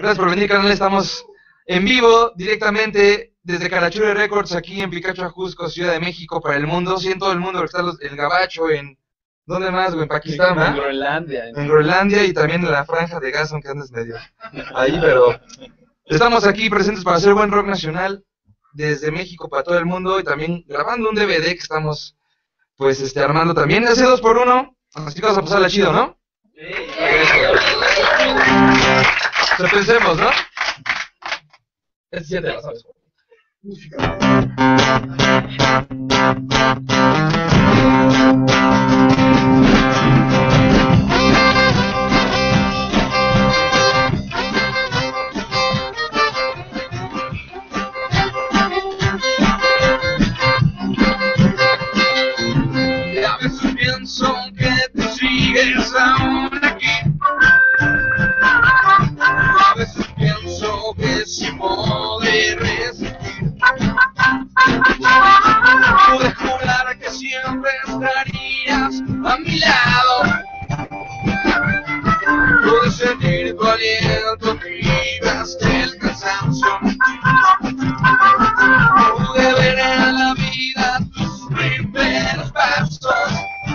Gracias por venir, carnal. Estamos en vivo, directamente desde Carachure Records, aquí en Picacho Ajusco, Ciudad de México, para el mundo. Sí, en todo el mundo, está el Gabacho, en... ¿Dónde más, güey? En Pakistán, ¿verdad? En Groenlandia. En Groenlandia y también en la franja de Gaza, aunque andes medio ahí, pero... Estamos aquí presentes para hacer buen rock nacional desde México para todo el mundo y también grabando un DVD que estamos, pues, armando también. Hace 2x1, así que vamos a pasarla chido, ¿no? Sí. O sea, pensemos, ¿no? Es 7, lo sabes. Y a veces pienso que tú sigues aún aquí. A veces pienso que si podré resistir. Pude jurar que siempre estarías a mi lado. Pude sentir tu aliento libraste el cansancio. Pude ver en la vida tus primeros pasos.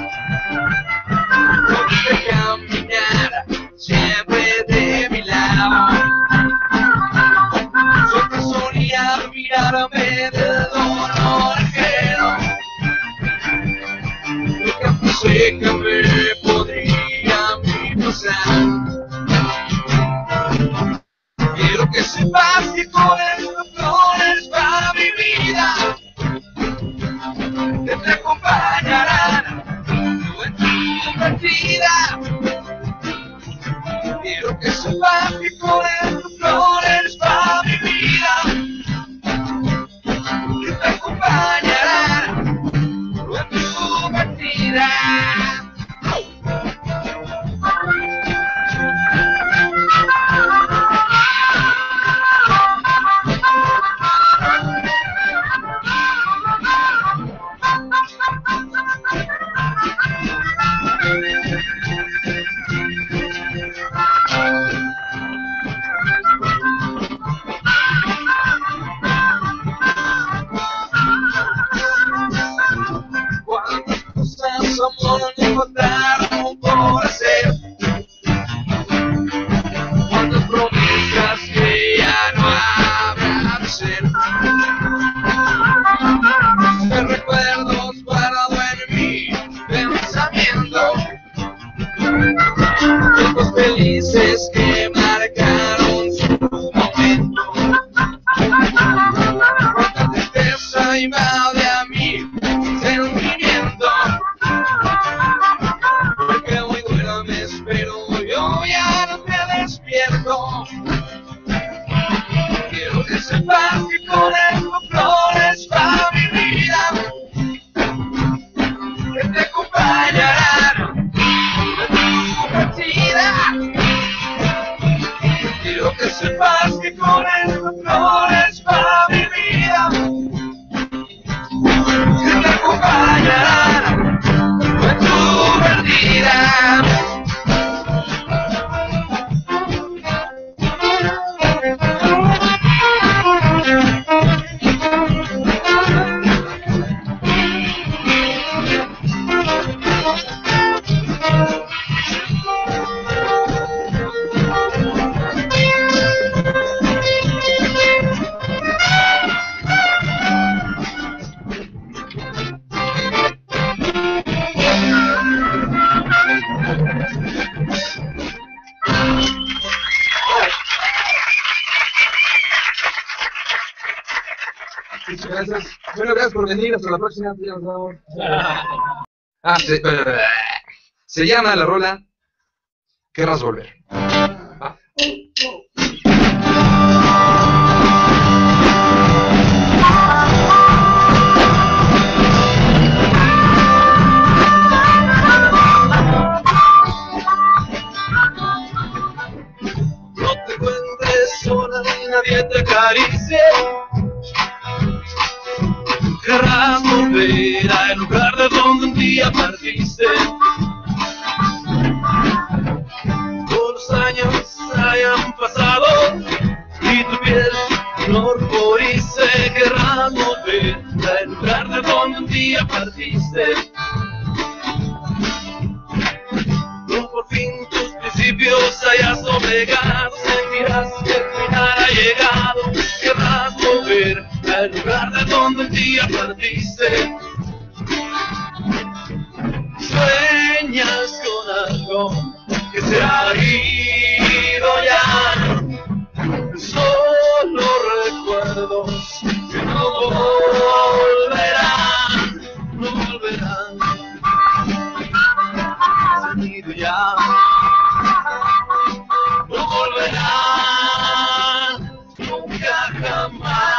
Pude caminar siempre de mi lado. Yo te solía mirarme de dolor ajeno. Nunca pensé que me podría a mí pasar. Quiero que sepas que con estos flores va mi vida. Que te acompañarán en tu partida. Quiero que sepas que con estos flores va mi vida. Que te acompañarán en tu partida. Cuántas cosas, amor, me faltaron por hacer. Cuántas promesas que ya no habrá de ser. Qué recuerdos guardado en mi pensamiento. Tiempos felices que marcaron su momento. Cuánta tristeza invade a mi sentimiento. Porque hoy duermes, pero yo ya no te despierto. Quiero que sepas que con estos flores va mi vida. Que te acompañarán en tu partida. Quiero que sepas que con estos flores va mi vida. Que te acompañarán en tu partida. Muchas gracias. Bueno, gracias por venir. Hasta la próxima. Ya nos vamos. Se llama la rola Querrás Volver. Ah. No te cuentes sola ni nadie te acaricie. Querrás volver al lugar de donde un día partiste. Todos los años hayan pasado. legado, sentirás que el final ha llegado. Querrás volver al lugar de donde un día partiste. Sueñas con algo que se ha ido ya. Solo recuerdos que no volverán, no volverán. Se han ido ya, no volverán nunca jamás.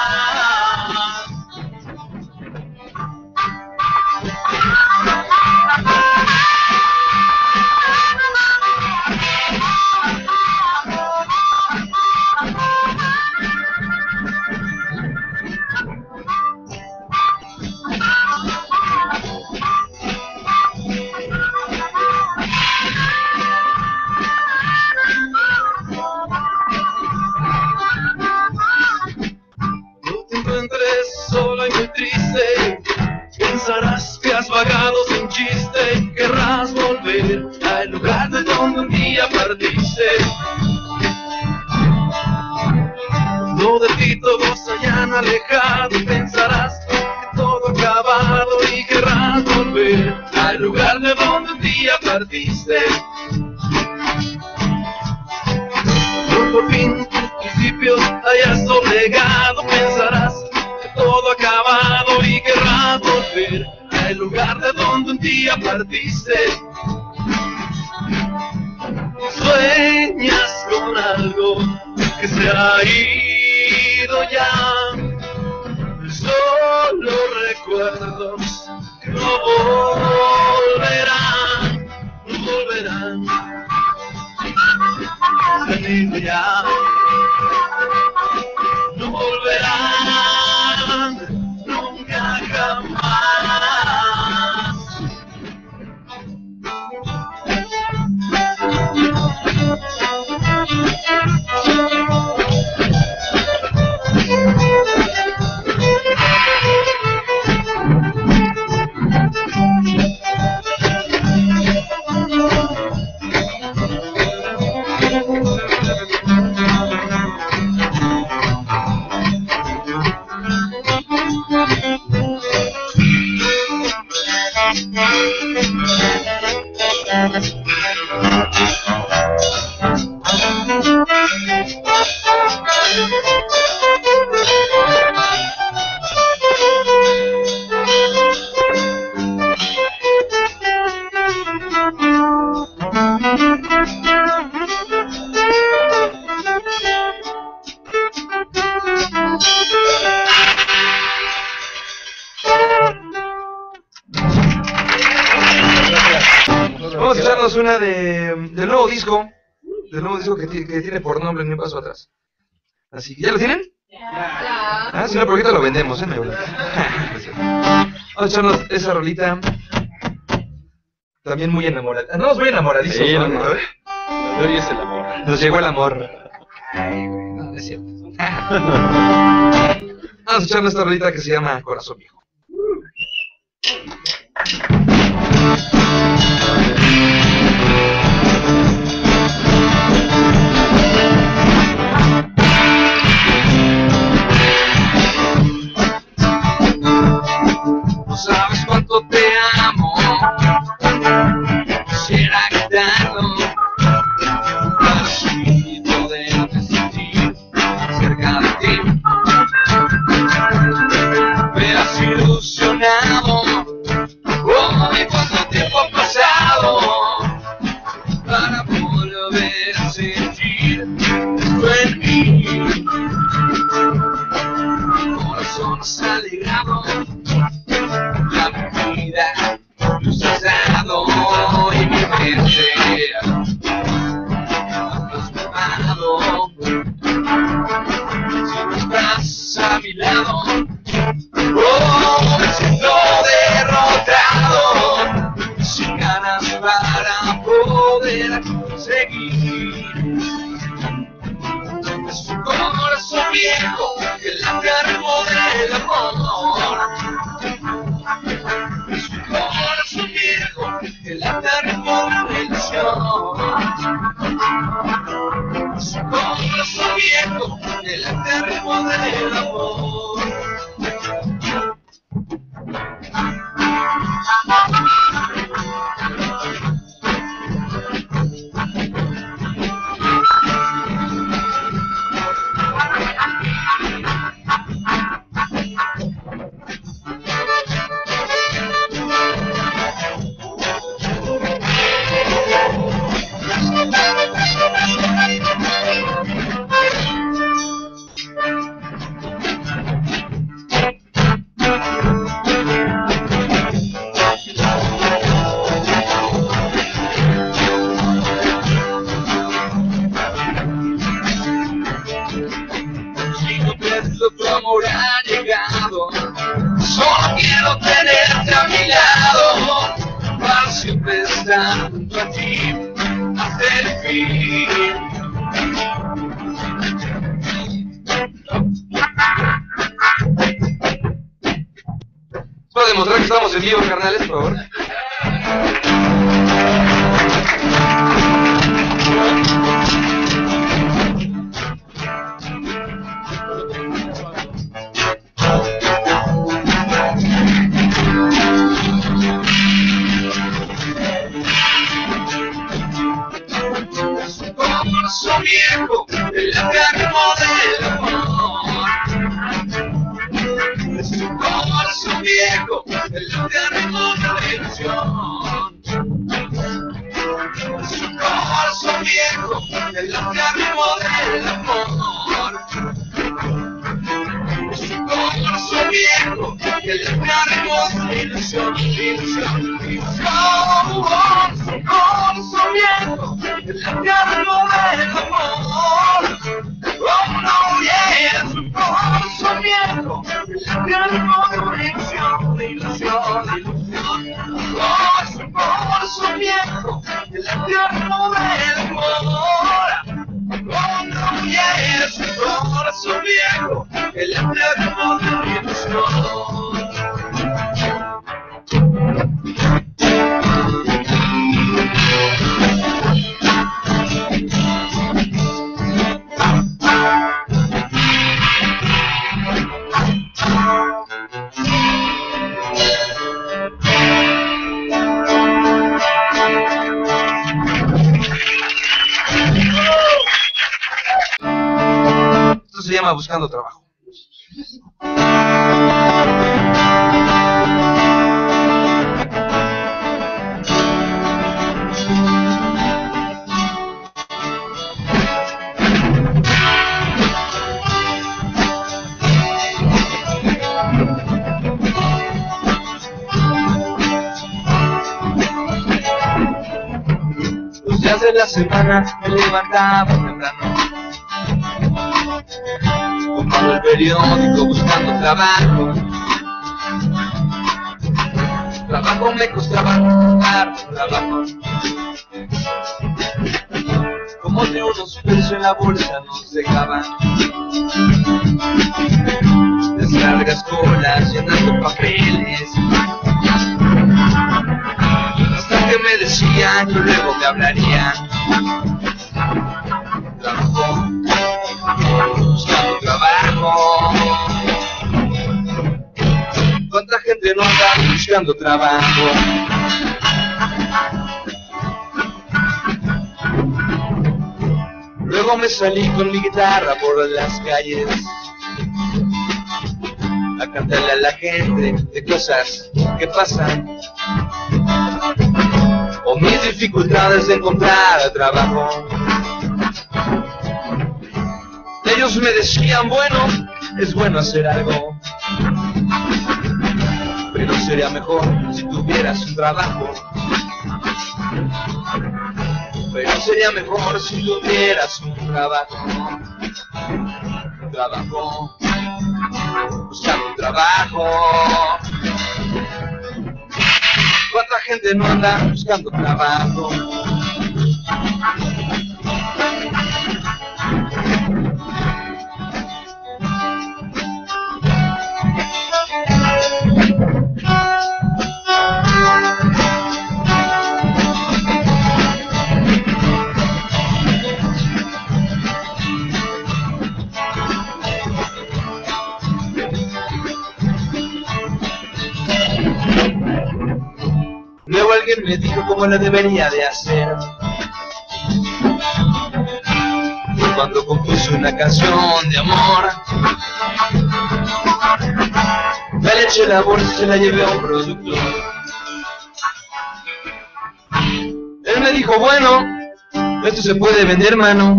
Solo y muy triste, pensarás que has vagado sin chiste. Querrás volver al lugar de donde un día partiste. No de ti todos se hayan alejado, pensarás que todo ha acabado y querrás volver al lugar de donde un día partiste. No por fin tus principios hayas doblegado, pensarás todo acabado y querrás volver al lugar de donde un día partiste. Sueñas con algo que se ha ido ya. Solo recuerdos que no volverán, no volverán. Se han ido ya, no volverán nunca jamás. Vamos a echarnos una del nuevo disco que tiene por nombre Ni un paso atrás. Así que, ¿ya lo tienen? Ya. Ah, si no, por ahorita lo vendemos, ¿eh? Vamos a echarnos esa rolita. También muy enamorada. Andamos muy enamoradizos. Sí, ¿no? no. La gloria es el amor. Nos llegó el amor. Ay, güey, no, no es cierto. Vamos a echarnos esta rolita que se llama Corazón Viejo. No sabes cuánto te amo, quisiera gritarlo para así poderte sentir cerca de ti. Verás ilusionado, oh, y cuánto tiempo ha pasado para volver a sentir esto en mí. Mi corazón se ha alegrado, la vida luz has dado y mi mente has formado. Si no estás a mi lado, oh, me siento derrotado, sin ganas para poder seguir. Es un corazón viejo que late al ritmo del amor. Es un corazón viejo que late al ritmo de la ilusión. estar junto a ti hasta el fin. Para demostrar que estamos en vivo, carnales, por favor. Corazón viejo, el enfermo del amor. Es un corazón viejo, el enfermo de la ilusión. Es un corazón viejo, el enfermo del amor. Es un corazón viejo, el enfermo de la ilusión, ilusión, ilusión. Es un corazón viejo, el enfermo del amor. Oh no, yeah, es un corazón viejo, el enfermo de una ilusión, ilusión, ilusión. Oh, es un corazón viejo, el enfermo del amor. Oh no, yeah, es un corazón viejo, el enfermo de una ilusión. Esto se llama Buscando Trabajo. Los días de la semana me levantaba temprano, comprando el periódico, buscando trabajo. Trabajo me costaba buscar trabajo. Como de unos pesos en la bolsa nos dejaban las largas colas llenando papeles, hasta que me decían y luego me hablarían. Trabajo, buscando trabajo. ¿Cuánta gente no anda buscando trabajo? Luego me salí con mi guitarra por las calles a cantarle a la gente de cosas que pasan, o mis dificultades de encontrar trabajo. Ellos me decían, bueno, es bueno hacer algo, pero sería mejor si tuvieras un trabajo. Pero sería mejor si tuvieras un trabajo. Trabajo, buscando un trabajo. ¿Cuánta gente no anda buscando trabajo? Luego alguien me dijo cómo lo debería de hacer. Fue cuando compuse una canción de amor. Me le eché la bolsa y se la llevé a un productor. Él me dijo, bueno, esto se puede vender, mano.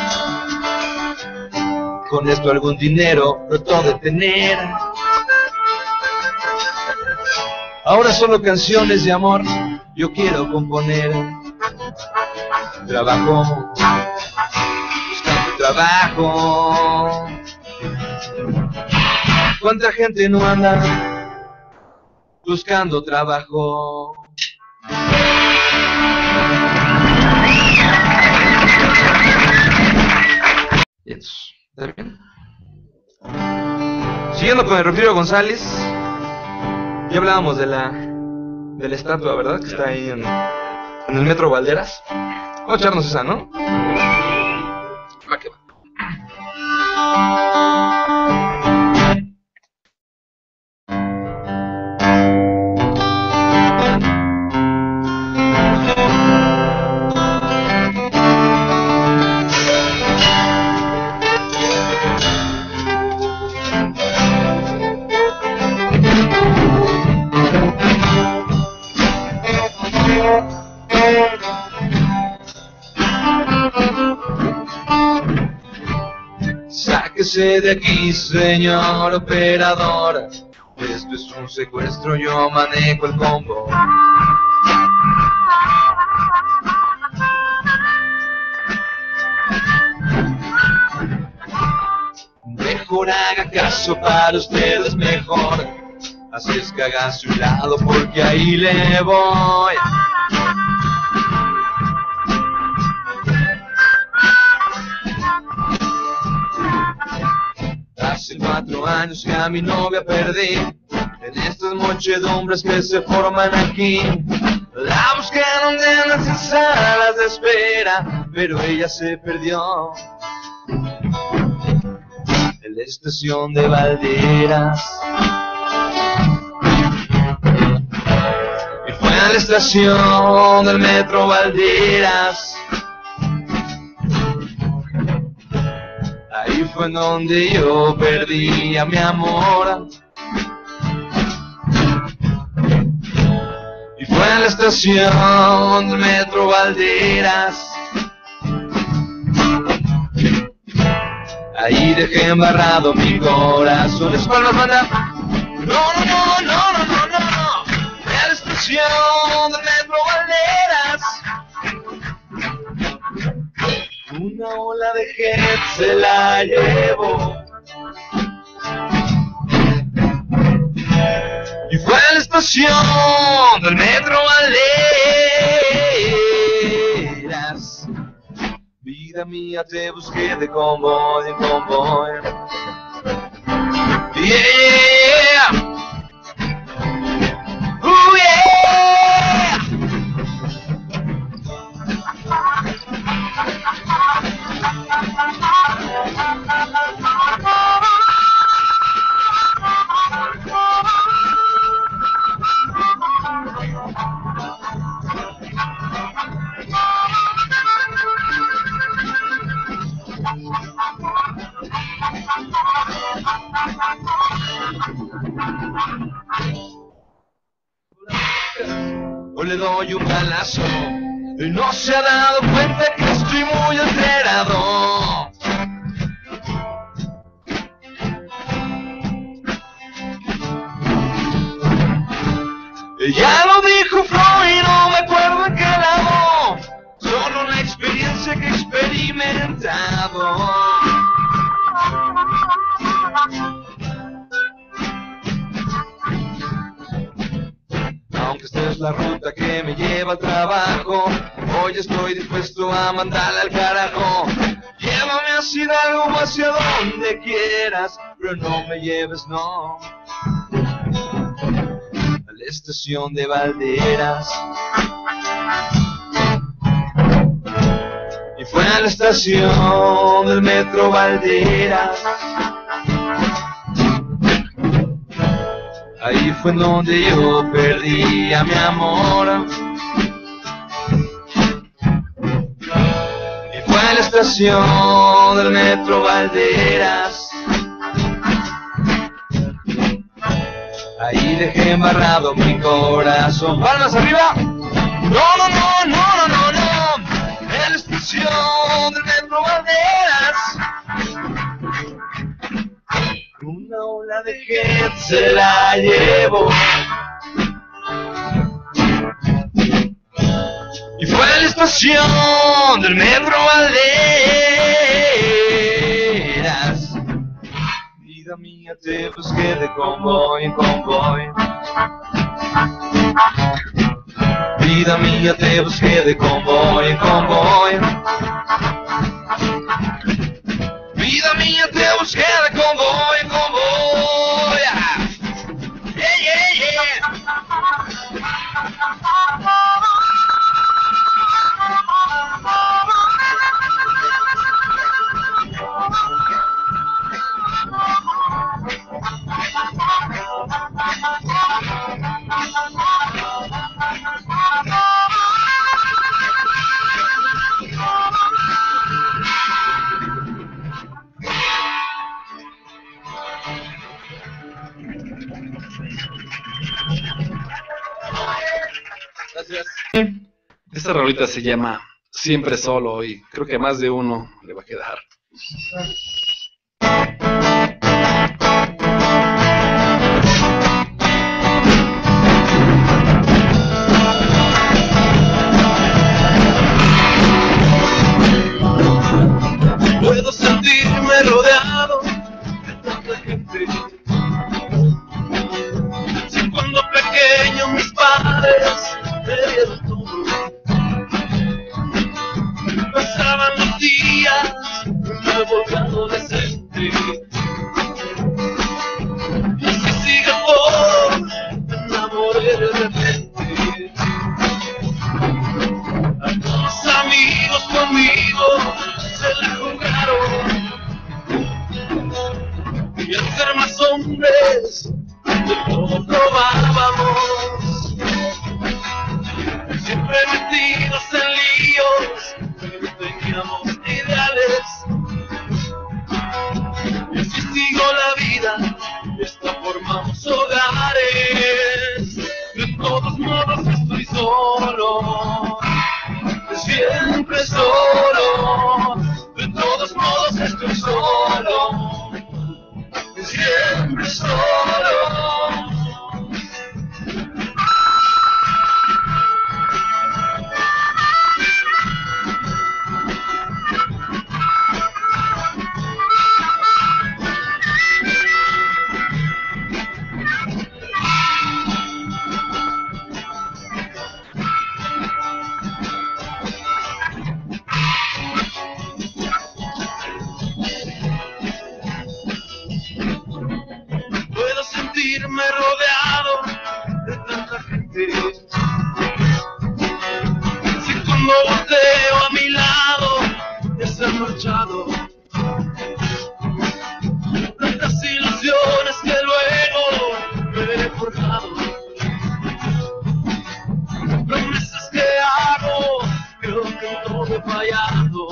Con esto algún dinero trato de tener. Ahora solo canciones de amor yo quiero componer. Trabajo, buscando trabajo. ¿Cuánta gente no anda buscando trabajo? Siguiendo con el Rufino González, ya hablábamos de la estatua, ¿verdad? Que está ahí en el Metro Valderas. Vamos a echarnos esa, ¿no? Va que va. Sáquese de aquí, señor operador. Esto es un secuestro, yo manejo el combo. Mejor haga caso, para usted es mejor. Así es que haga a su lado porque ahí le voy. Hace 4 años que a mi novia perdí en estas muchedumbres que se forman aquí. La busqué donde en las salas de espera, pero ella se perdió en la estación de Valderas. Y fue a la estación del Metro Valderas. Ahí fue en donde yo perdí a mi amor. Y fue a la estación del Metro Valderas. Ahí dejé embarrado mi corazón. ¿Les palmas, banda? No, no, no, no, no, no, no, no. Fue a la estación del Metro Valderas. Una ola de gente se la llevó. Y fue a la estación del Metro Valderas. Vida mía, te busqué de convoy en convoy. Yeah. Yeah. O le doy un balazo y no se ha dado cuenta que estoy muy alterado. Ya lo dijo Freud, no me acuerdo en qué lado, solo una experiencia que he experimentado. Aunque esta es la ruta que me lleva al trabajo, hoy estoy dispuesto a mandarla al carajo. Llévame hacia Hidalgo o hacia donde quieras, pero no me lleves, no, a la estación de Valderas. Y fue a la estación del Metro Valderas. Ahí fue en donde yo perdí a mi amor. Y fue a la estación del Metro Valderas. Ahí dejé embarrado mi corazón. ¡Palmas arriba! No, no, no, no, no, no, no. En la estación del Metro Valderas. Una ola de gente se la llevó. Y fue a la estación del Metro Valderas. Vida mía, te busqué de convoy en convoy. Vida mía, te busqué de convoy en convoy. Vida mía, te busqué de convoy en convoy. Esta rolita se llama Siempre Solo y creo que a más de uno le va a quedar. Puedo sentirme rodeado de tanta gente. Si cuando pequeño mis padres me dieron todo, pasaban los días, me volví adolescente. Y así sigue por, me enamoré de repente. Algunos amigos conmigo se la jugaron, y al ser más hombres de todo probábamos, siempre metidos en líos, pero teníamos ideales. Y así sigo la vida, y hasta formamos hogares. De todos modos estoy solo, siempre solo. De todos modos estoy solo, siempre solo. Puedo sentirme rodeado de tanta gente. Si cuando volteo a mi lado ya se han marchado tantas ilusiones que luego me he forjado, promesas que hago, creo que en todo he fallado.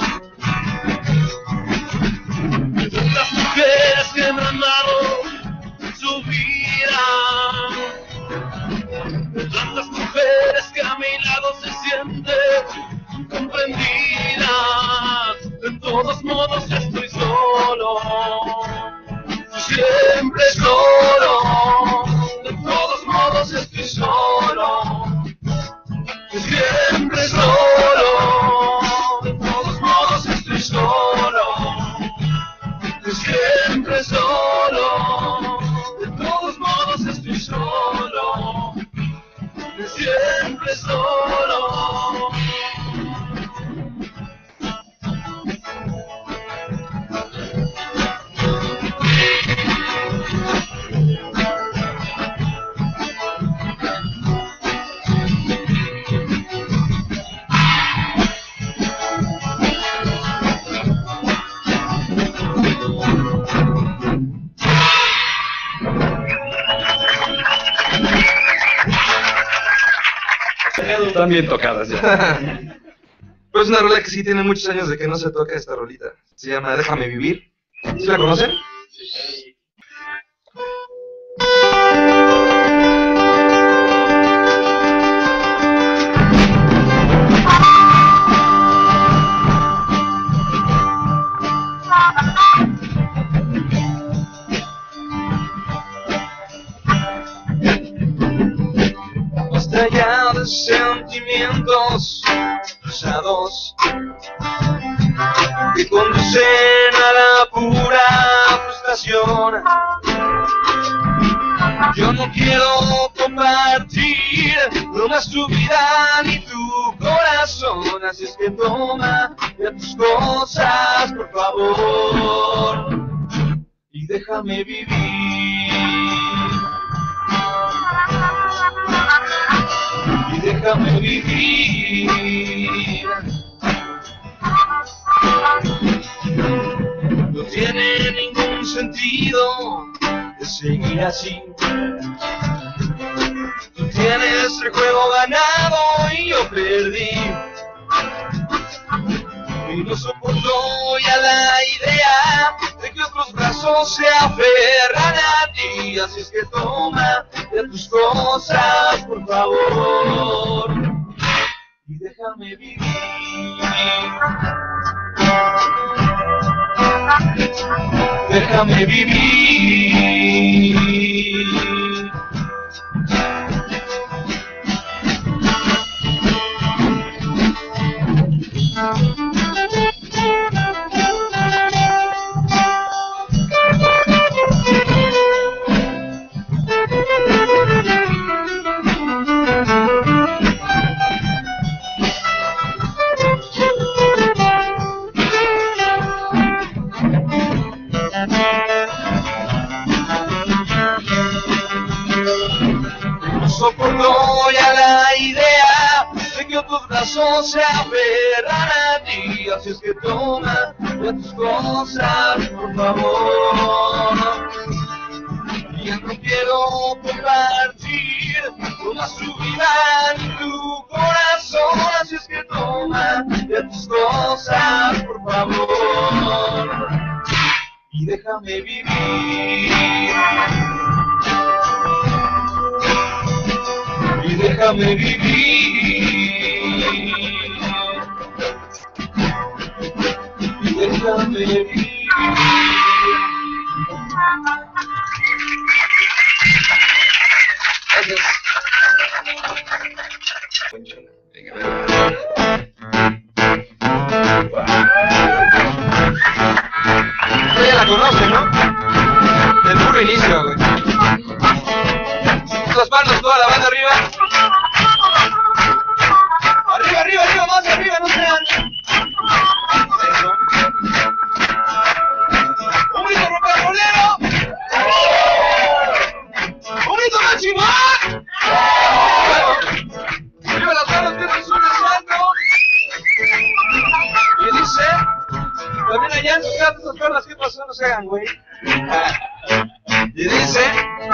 Tantas mujeres que me han dado su vida, tantas mujeres que a mi lado se sienten comprendidas. De todos modos estoy solo, siempre solo. De todos modos estoy solo, siempre solo. De todos modos estoy solo, siempre solo. De todos modos estoy solo, siempre solo. Están bien tocadas ya. Pues una rola que sí tiene muchos años de que no se toca esta rolita. Se llama Déjame Vivir. ¿Sí la conocen? Basta ya de sentimientos cruzados que conducen a la pura frustración. Yo no quiero compartir no más tu vida ni tu corazón, así es que toma ya tus cosas, por favor, y déjame vivir. Y déjame vivir. No tiene ningún sentido de seguir así. Tú tienes el juego ganado y yo perdí. Y no soporto ya la idea de que otros brazos se aferran a ti. Así es que toma ya tus cosas, por favor, y déjame déjame vivir. Déjame vivir. No soporto ya la idea de que otros brazos se aferran a ti. Así es que toma de tus cosas, por favor. Ya no quiero compartir toda su vida en tu corazón. Así es que toma de tus cosas, por favor, y déjame vivir. Y déjame vivir. Y déjame vivir. Usted ya la conoce, ¿no? Del puro inicio, güey. Las manos, toda la banda arriba. Arriba, arriba, arriba, más arriba, no sean. Eso. Un grito rock and rollero. Un grito más chingón. Arriba las manos, que es un salto. Y dice, también allá en sus casas, esas perlas, ¿qué pasó? No se hagan, güey. Y dice,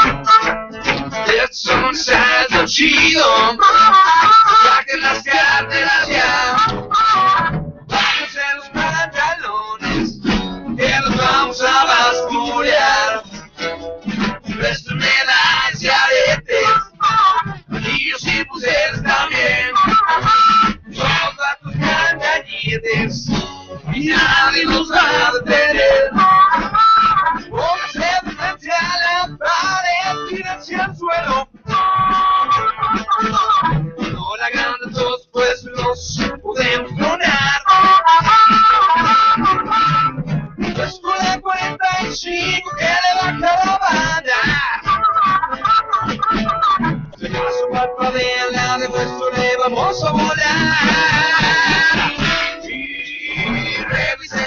es un salto chido, saquen las carteras ya, bájense los pantalones, que nos vamos a basculear. Préstame las y aretes, anillos y pulseras también, todos tus cantañetes, y nadie nos va a detener. Póngase frente a la pared, tírense al suelo. No la hagan de todos, pues los podemos tronar. Después de 45 que le baja la banda, señora su parpadea, de vuestro le vamos a volar. Y revisa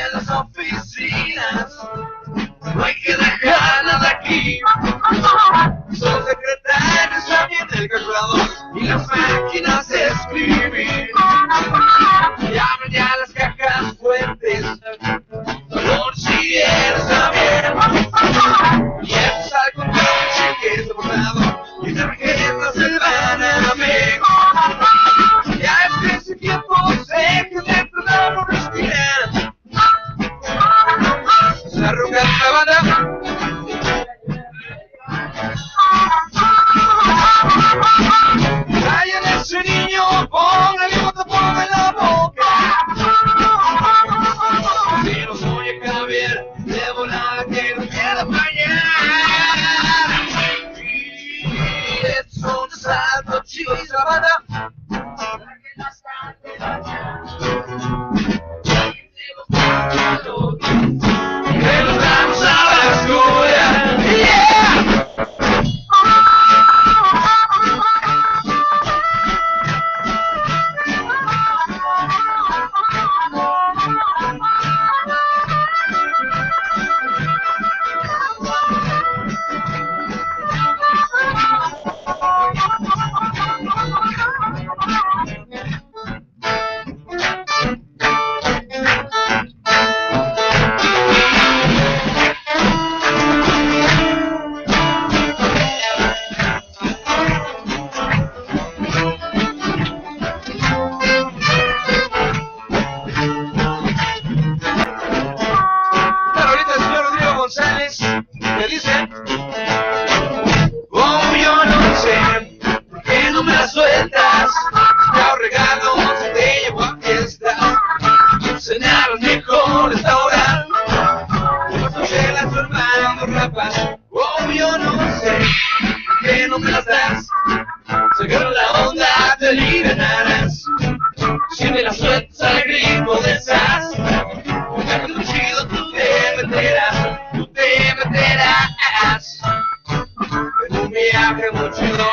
cenar al mejor restaurante. Cuatro chelas formando rapas, oh, yo no sé por qué no me las das. Si agarro la onda te alivianarás. Si me la sueltas al grito de sas, buscando un chido tú te meterás, tú te meterás. En un viaje muy chido,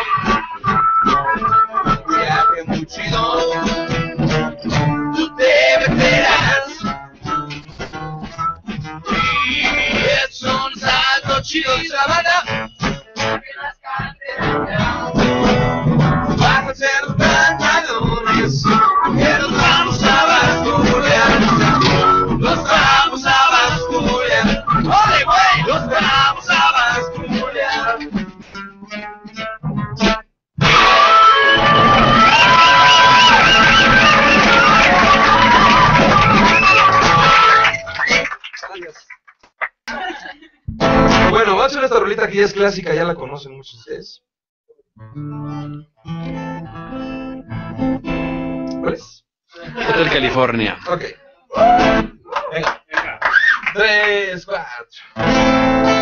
un viaje muy chido, tú te meterás. Y es un salto chido y sabana. Bajo ser pantalones, que nos vamos a bascular. Nos vamos a bascular. ¡Ole, güey! Nos vamos a bascular. Bueno, vamos a hacer esta rolita que ya es clásica, ya la conocen muchos de ustedes. ¿Cuál es? Hotel California. Ok. Venga. 3, 4.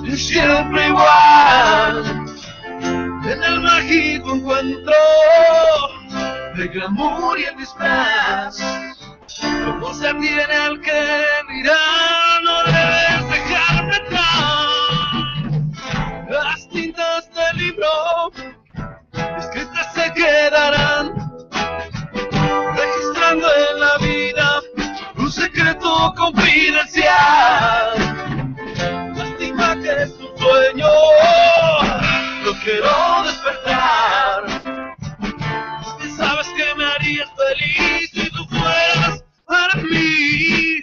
Siempre igual, en el mágico encuentro el glamour y el disfraz. Como se tiene al que mirar, no debes dejarme atrás. Las tintas del libro escritas se quedarán, registrando en la vida un secreto confidencial. Lástima que es un sueño, no quiero despertar. Tú sabes que me harías feliz si tú fueras para mí.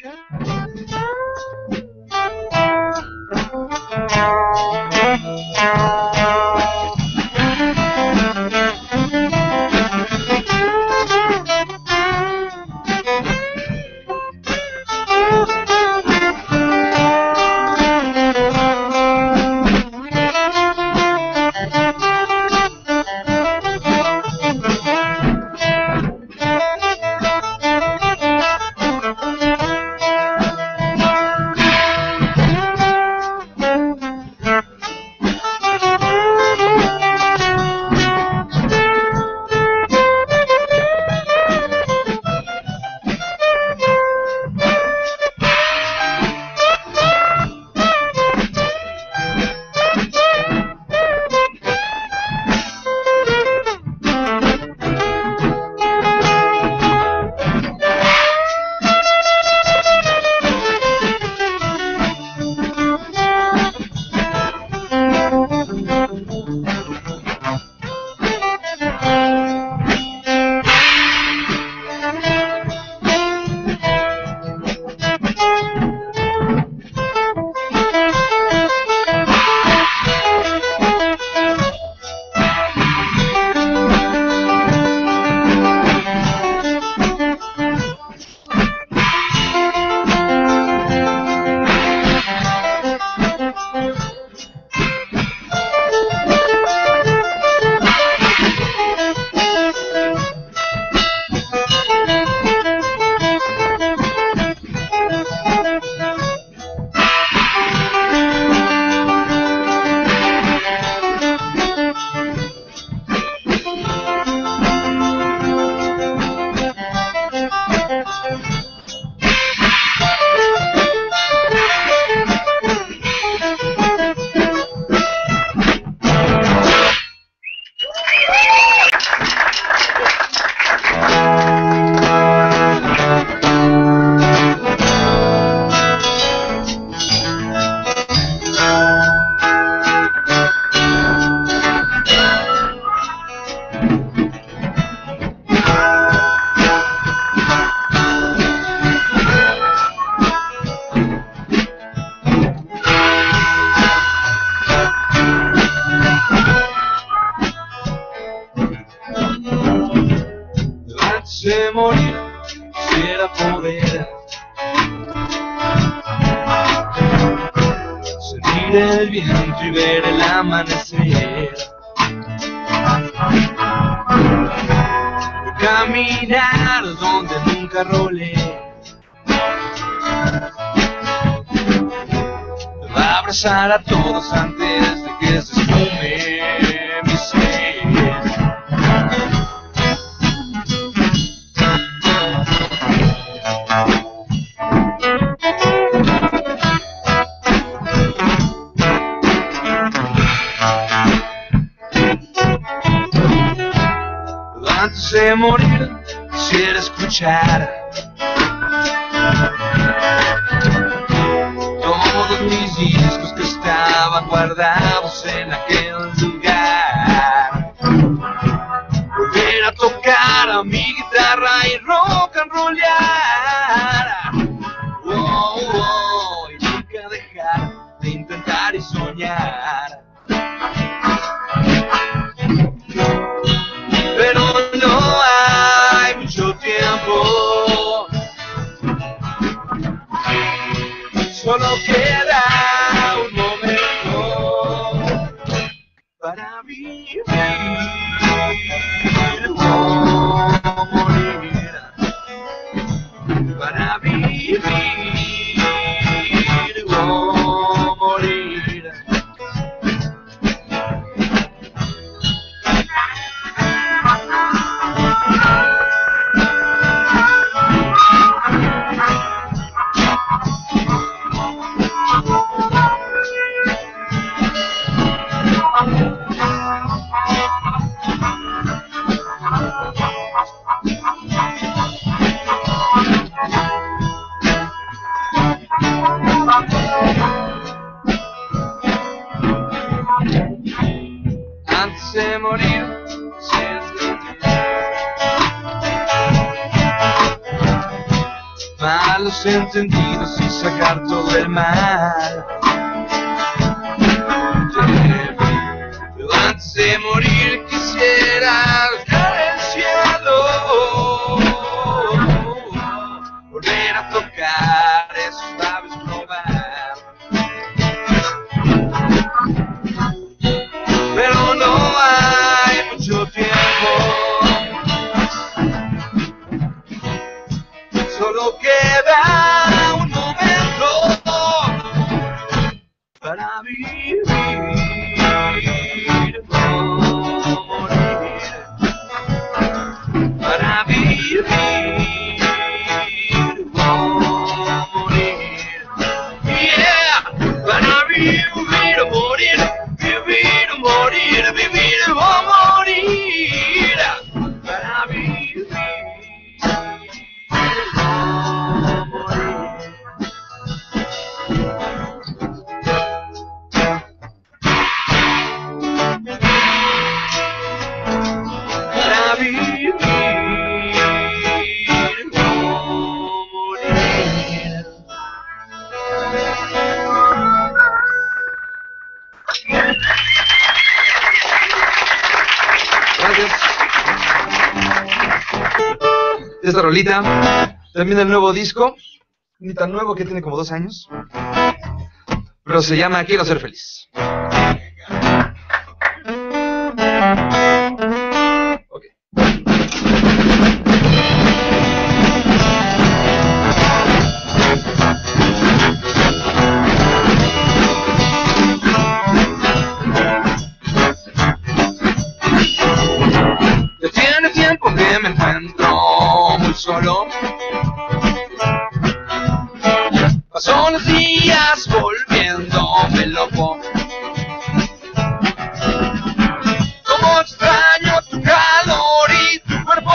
De morir quisiera poder sentir el viento y ver el amanecer, caminar donde nunca rolé, abrazar a todos antes de que se esfume mi ser. Antes de morir quisiera escuchar todos mis discos que estaban guardados en aquel lugar, volver a tocar a mi guitarra y rock and rollar, y nunca dejar de intentar y soñar. Pero no hay mucho tiempo, solo queda un momento para vivir. los entendidos y sacar todo el mal. Pero antes de morir quisiera buscar el cielo, volver a tocar esos labios, probar. Pero no hay mucho tiempo, solo queda un momento para vivir o morir, para vivir o morir, yeah, para vivir o morir, vivir o morir, vivir o morir, para vivir o morir. Para vivir o morir. Gracias. Esta rolita, también el nuevo disco, ni tan nuevo, que tiene como 2 años, pero se llama Quiero ser feliz. Ok. Ya tiene tiempo que me encuentro muy solo. Paso los días volviéndome loco. Como extraño tu calor y tu cuerpo.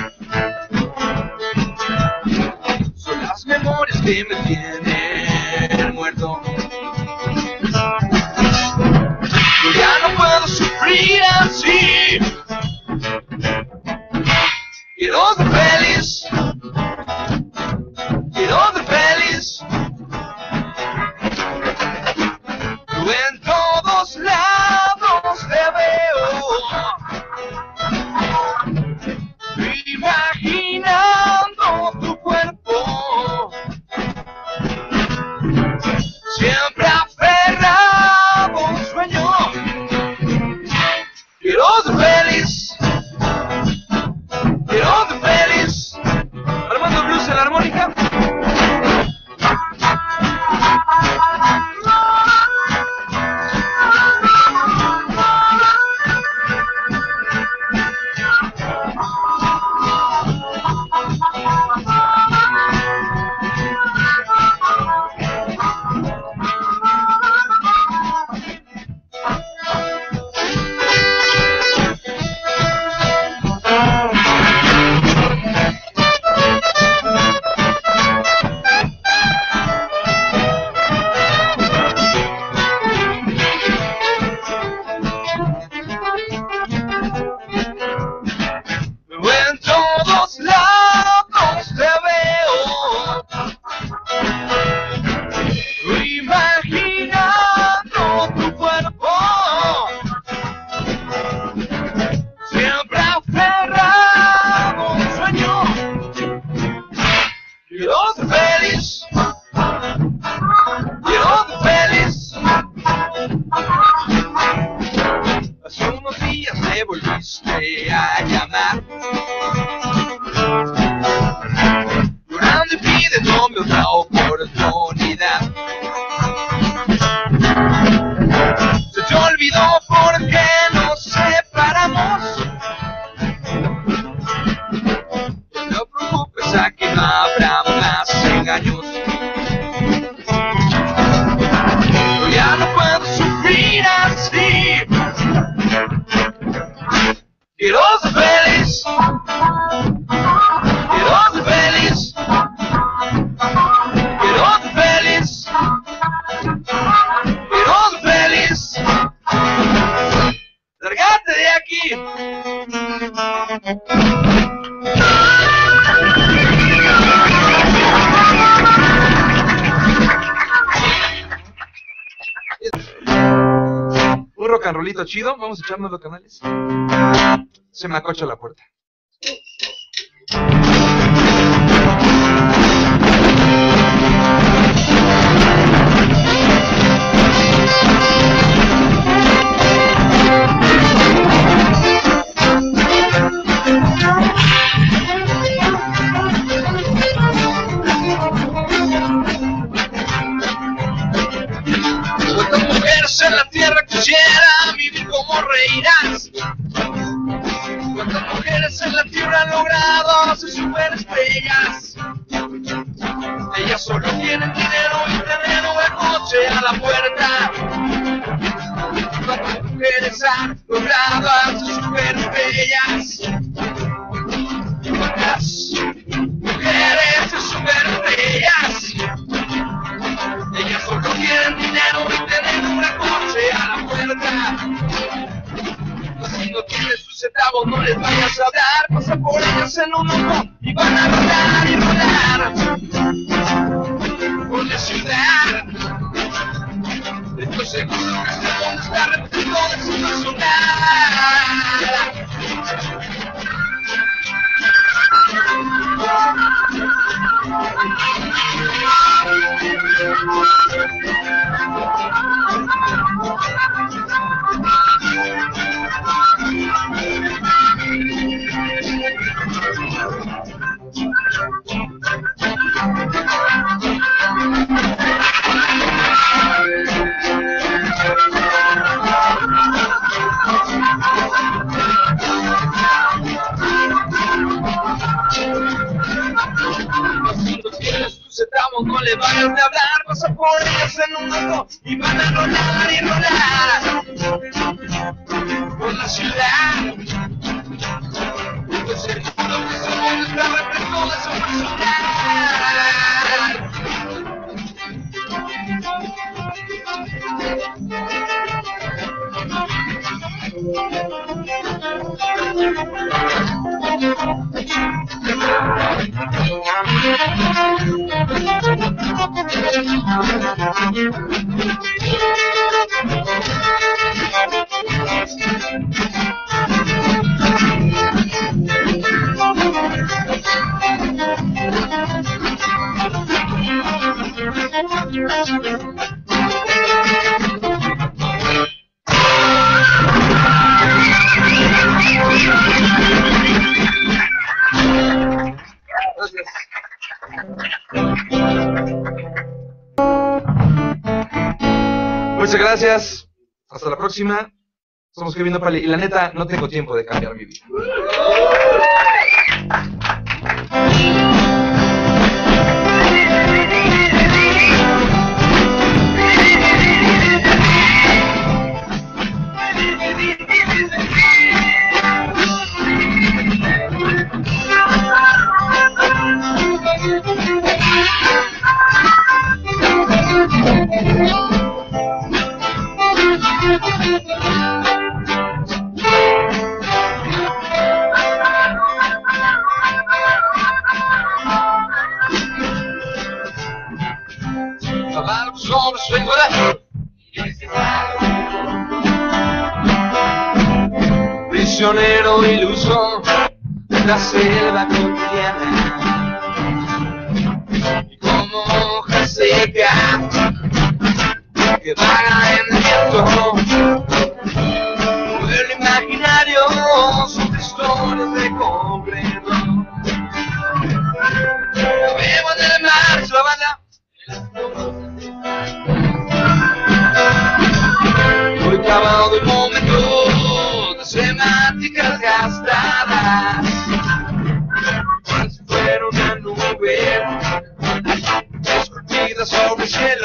Son las memorias que me tienen muerto. Yo ya no puedo sufrir así. Quiero ser feliz. Quiero ser feliz. Tú en todos lados te veo, imaginando tu cuerpo, siempre aferrado a un sueño. Quiero ser feliz. Quiero ser feliz. Armando Blues en la armónica. En todos lados te veo, imaginando tu cuerpo, siempre aferrado a un sueño. Quiero ser feliz. Quiero ser feliz. Hace unos días me volviste a llamar, llorando y pidiéndome otra oportunidad. Se te olvidó por qué nos separamos. No te preocupes, aquí no habrá más engaños. Yo ya no puedo sufrir así. Quiero ser feliz. Quiero ser feliz. Quiero ser feliz. Quiero ser feliz. Lárgate de aquí. and rollito chido. Vamos a echarnos los canales. Se me acocha la puerta. Cuántas mujeres en la tierra quisieran vivir como reinas. Cuántas mujeres en la tierra han logrado ser superestrellas. Ellas solo tienen dinero y tener un buen coche a la puerta. Cuántas mujeres han logrado ser superestrellas. Cuántas mujeres son superestrellas. Ellas solo quieren dinero y tener un gran coche a la puerta. Si no tienes sus centavos no les vayas a dar. Pasa por ellas en un ojo y van a rodar y rodar por la ciudad. Estoy seguro que este mundo está repleto de su personal. No le vayas de hablar, vas a por ellas en un auto y van a rolar y rolar por la ciudad. Estoy seguro que su mundo está repleto de su personal. Muchas gracias. Hasta la próxima. Somos Kevin Nopal y la neta no tengo tiempo de cambiar mi vida. Prisionero iluso de la selva cotidiana, y como hoja seca que vaga en el viento, pueblo imaginario son historias de concreto. Vemos en el mar su banda. Hoy clavado el momento de semánticas gastadas, cual si fuera una nube esculpida sobre el cielo.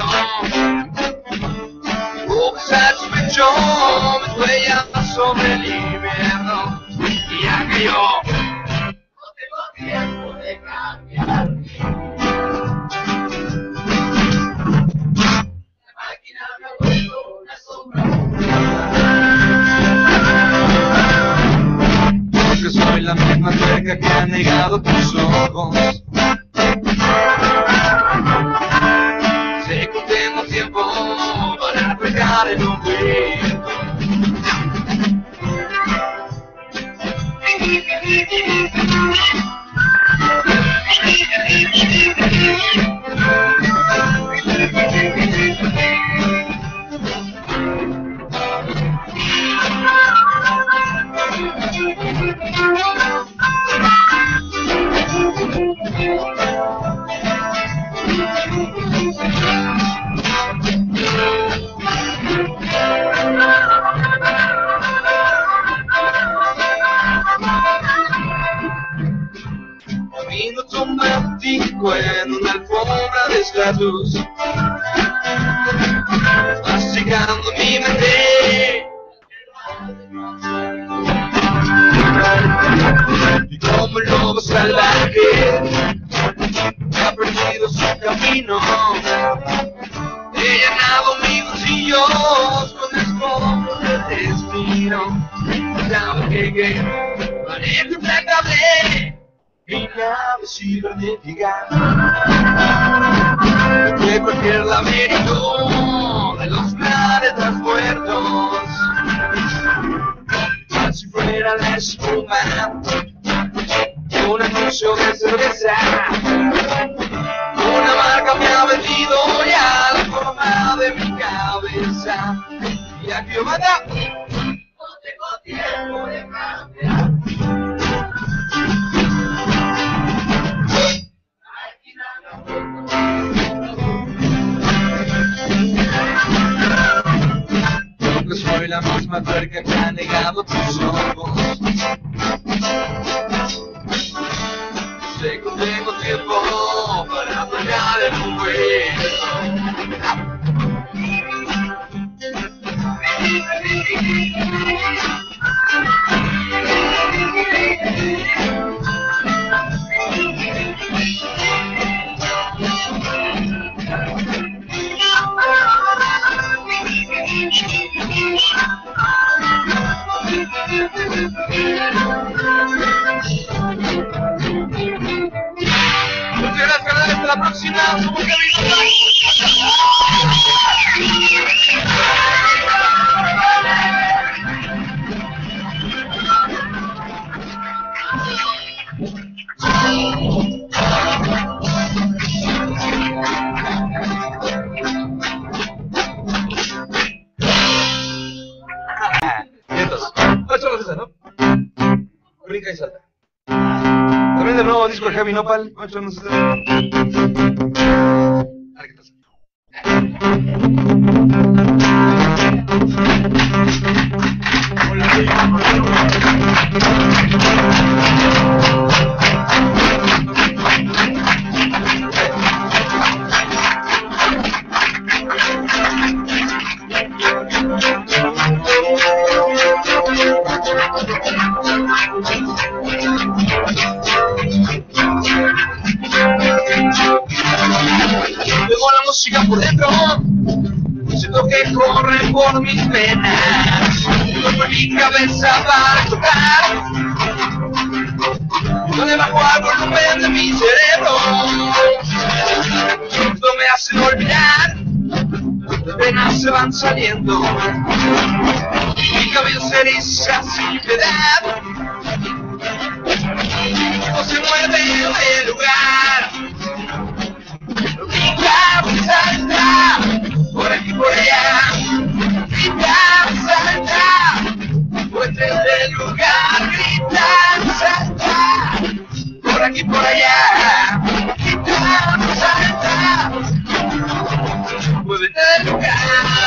Hojas a tu pecho, mis huellas sobre el invierno, y ya que yo no tengo tiempo de cambiar. La máquina me ha vuelto una sombra. Porque soy la misma tuerca que ha negado tus ojos. Sé que tengo tiempo para pegar en un grito. Camino automático en una alfombra de estatus, masticando mi mente. Y como el lobo salvaje que ha perdido su camino, he llenado mis bolsillos con escombros del destino. Sabe que manejo implacable mi nave cibernética de cualquier laberinto de los planetas muertos. Si fuera la espuma de un anuncio de cerveza, una marca me ha vendido ya la forma de mi cabeza. Y aquí yo manda, no tengo tiempo de cambiar. Yo soy la misma tuerca que ha negado tus ojos. Sé que tengo tiempo para pagar el Muchas gracias, canales, hasta la próxima. Somos vientos. 8 horas, ¿no? Brinca y salta. También del nuevo disco de Heavy Nopal. 8 horas. A ver qué pasa. Tengo la música por dentro, siento que corre por mis venas, por mi cabeza para tocar, yo le bajo al volumen de mi cerebro, esto me hace olvidar, las venas se van saliendo, mi cabello se eriza sin piedad, todo se mueve del lugar. Salta, por aquí por allá, grita, salta, vuelve del lugar, grita, salta, por aquí por allá, grita, salta, vuelve del lugar.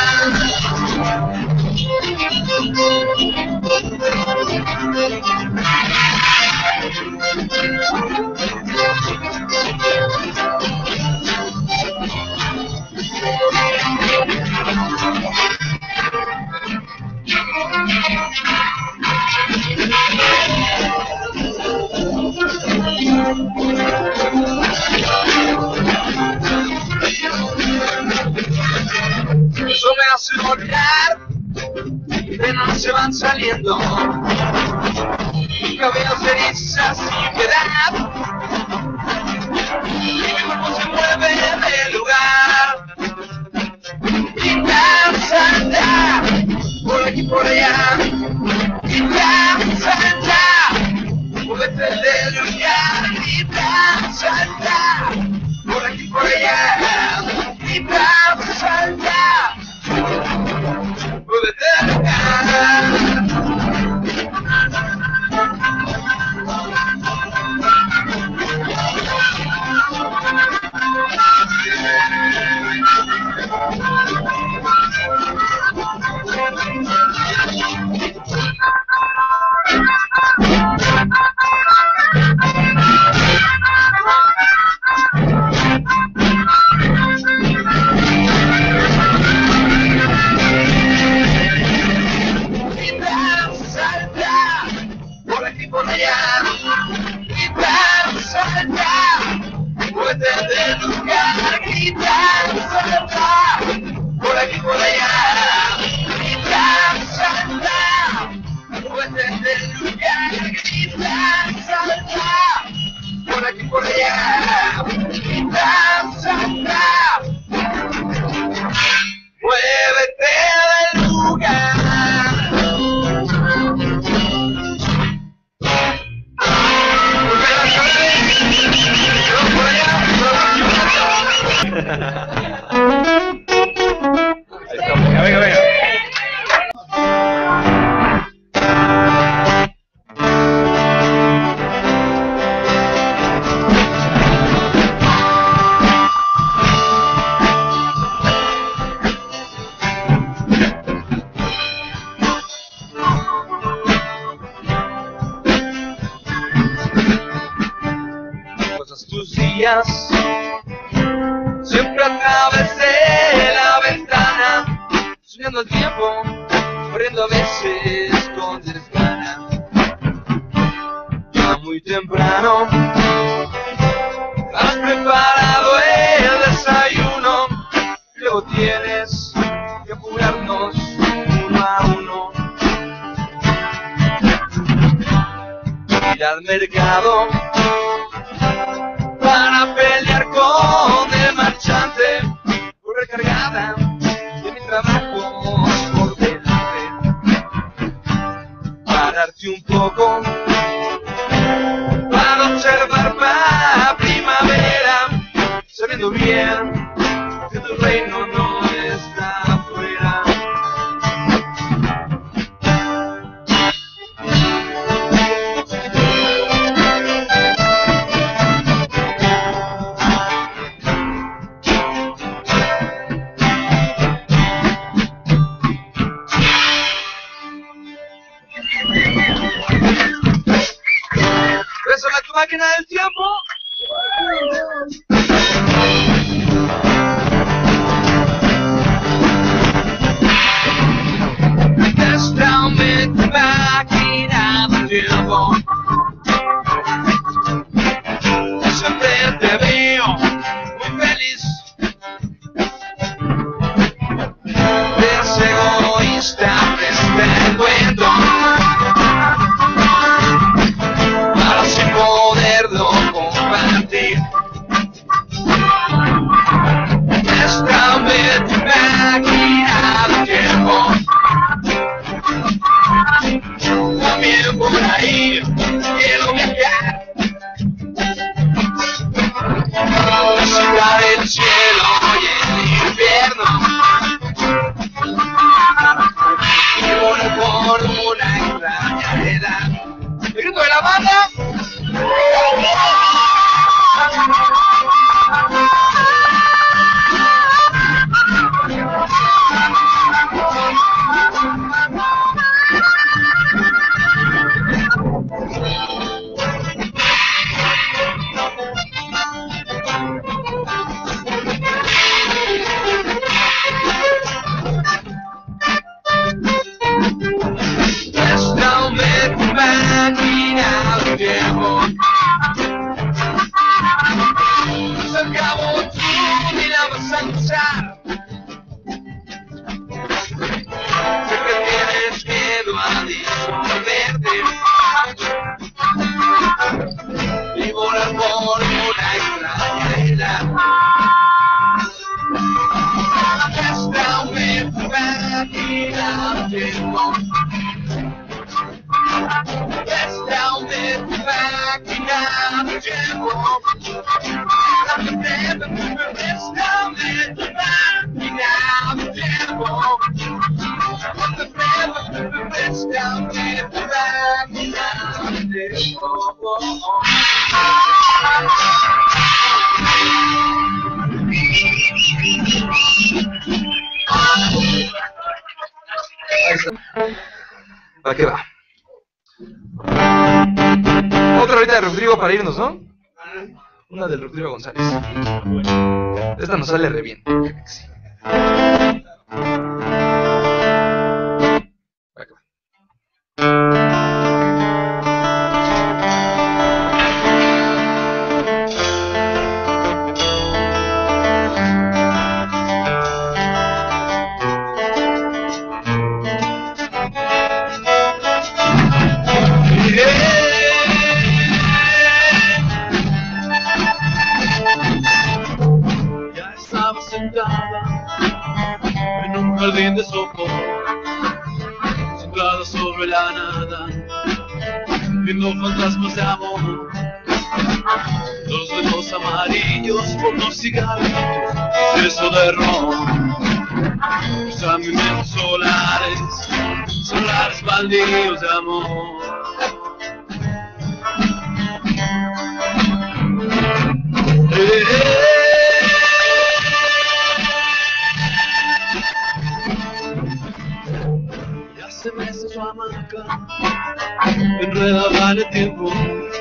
Eso me hace olvidar, mis venas se van saliendo, mi cabello se eriza sin piedad, y mi cuerpo se mueve del lugar. Grita, salta, por aquí por allá, grita, salta, mueve muévete del lugar, grita, salta, por aquí por allá, grita, salta, muévete del lugar. Tus días siempre atravesé la ventana, soñando el tiempo, corriendo a veces con desgana. Ya muy temprano has preparado el desayuno, y luego tienes que apurarnos uno a uno. Ir al mercado para pelear con el marchante, por recargada de mi trabajo por delante. Pararte un poco para observar la primavera, sabiendo bien que tu reino no está afuera. Máquina del tiempo. Préstame tu máquina del tiempo. Siempre te veo muy feliz. Eres egoísta, presta el cuento. Poderlo compartir. Préstame tu máquina del tiempo. También por ahí quiero viajar, visitar el cielo y el infierno, y volar por una extraña edad. El grito de la banda. Préstame tu máquina del tiempo. Al cabo tú ni la vas a usar. Siempre tienes miedo a disolverte y volar por una extraña edad. Préstame tu máquina del tiempo. Préstame tu máquina. caminando el tiempo. Ahí está. ¿Para qué va? Otra ahorita de Rodrigo para irnos, ¿no? Una del Rodrigo González. Esta nos sale re bien. Para qué va. Ya estaba sentada en un jardín de sopor, sentada sobre la nada, viendo fantasmas de amor. Los dedos amarillos por los cigarrillos, exceso de ron. Usa mi mente solares, solares baldíos de amor. Ya se mece su hamaca, enredada en el tiempo,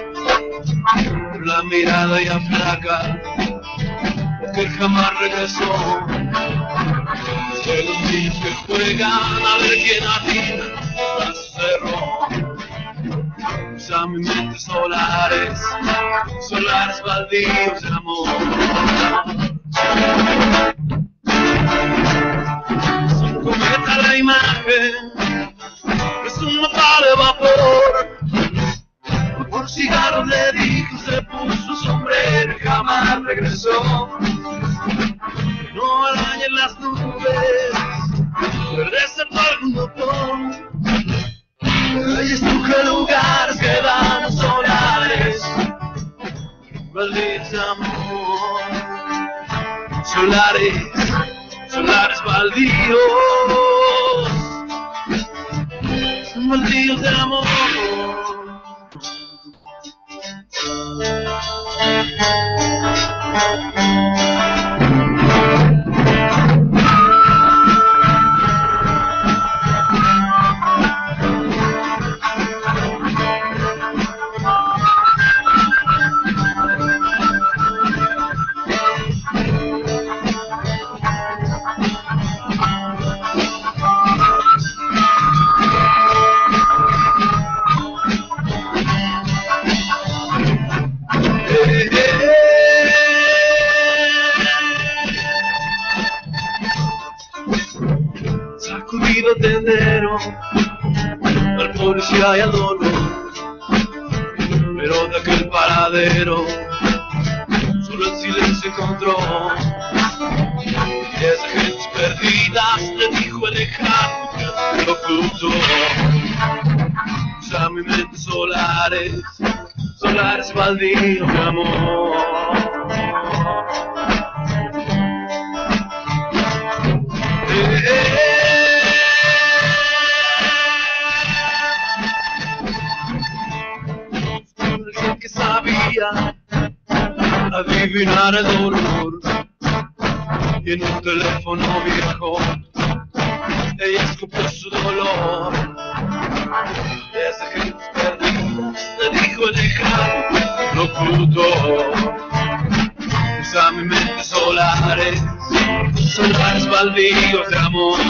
la mirada ya flaca, que jamás regresó. De los niños que juegan a ver quién atina tras cerro. Usa mi mente solares, solares baldíos de amor. Es un cometa la imagen, es un mapa de vapor. Por cigarros le dijo, se puso sombrero y jamás regresó. No arañen las nubes, regresa para algún doctor. Ella estruja lugares que dan solares, baldíos de amor. Solares, solares baldíos, baldíos de amor. Sacudido tendero al policía y al dolor, pero de aquel paradero solo el silencio encontró. Y esas gentes perdidas le dijo el lejano que lo ocultó. Usa mi mente solares, solares baldíos de amor. Que sabía adivinar el dolor, y en un teléfono viejo ella escupió su dolor. Esa gente perdida le dijo el lejano, lo ocultó. Usa mi mente solares, solares baldíos de amor.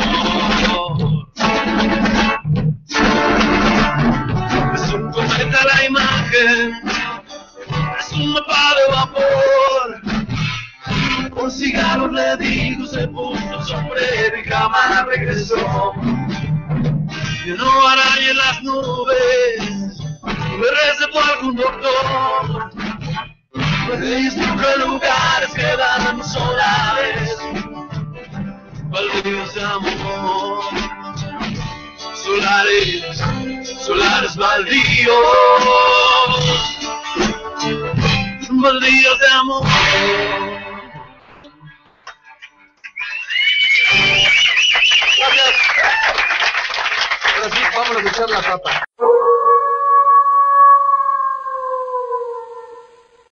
Es un cometa la imagen, es un mapa de vapor. Por cigarros le digo, se puso sombrero y jamás regresó. Yo no arañe las nubes, me recé por algún doctor. Ella estruja lugares que dan solares, baldíos de amor. Solares, solares baldíos, días de amor. Gracias. Ahora sí, vamos a echar la papa.